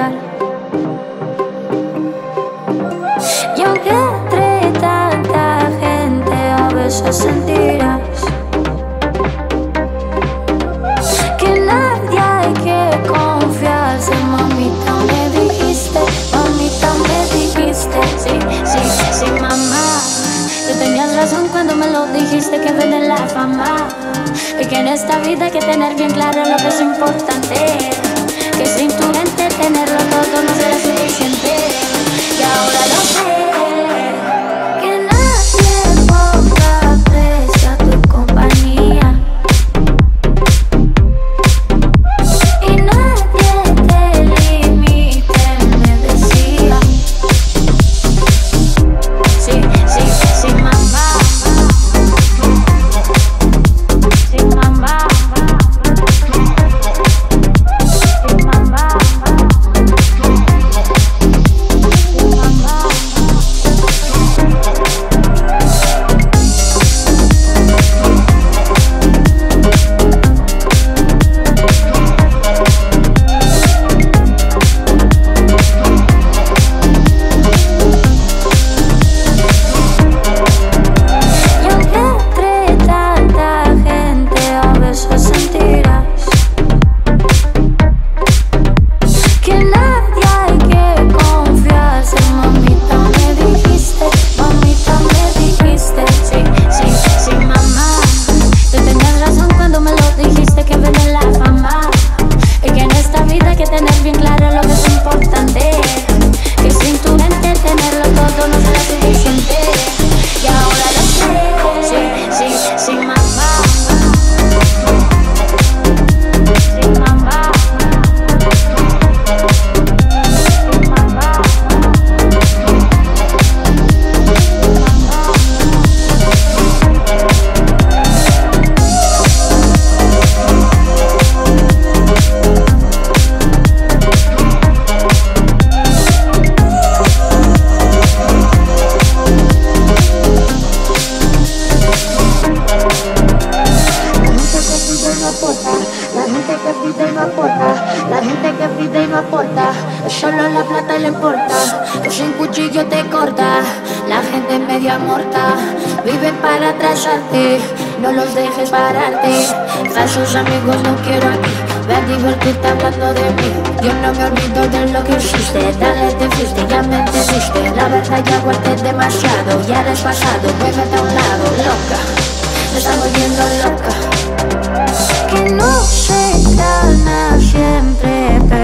olvidar. Y aunque entre tanta gente a veces sentirás que nadie hay que confiarse. Mamita me dijiste, sí, sí, sí, mamá. Tú tenías razón cuando me lo dijiste, que vende la fama y que en esta vida hay que tener bien claro lo que es importante, que sin tu mente tenerlo todo no será suficiente. Y ahora lo sé, que nadie ponga precio a tu compañía y nadie te limite, me decía. Sí, sí, sí, mamá. Sí, mamá. Sí, mamá. Y aunque entre tanta gente a veces sentirás que nadie hay que confiarse. Mamita me dijiste, sí, sí, sí, mamá. Tú tenías razón cuando me lo dijiste, que vende la fama y que en esta vida hay que tener bien claro lo que es importante, que sin tu mente tenerlo todo no será suficiente. Y ahora lo sé, sí, sí, sí, mamá. Sí, mamá. Sí, mamá. La gente que pide y no aporta, la gente que pide y no aporta, solo la plata le importa, que sin cuchillo te corta. La gente media muerta, viven para atrasarte, no los dejes pararte. Falsos amigos no quiero aquí, ve a divertirte hablando de mí. Yo no me olvido de lo que hiciste, dale te fuiste, ya me entendiste. La verdad ya aguanté demasiado, ya eres pasado, muévete a un lado, loca, me está volviendo loca. Que no se gana siempre,